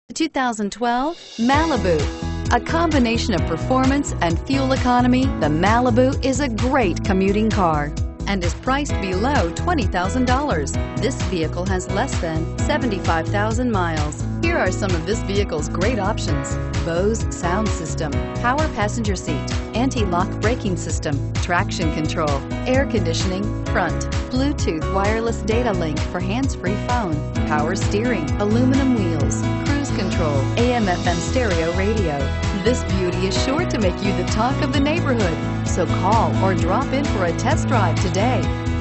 2012 Malibu. A combination of performance and fuel economy, the Malibu is a great commuting car and is priced below $20,000. This vehicle has less than 75,000 miles. Here are some of this vehicle's great options: Bose sound system, power passenger seat, anti-lock braking system, traction control, air conditioning, front, Bluetooth wireless data link for hands-free phone, power steering, aluminum wheels, cruise control, AM/FM stereo radio. This beauty is sure to make you the talk of the neighborhood. So call or drop in for a test drive today.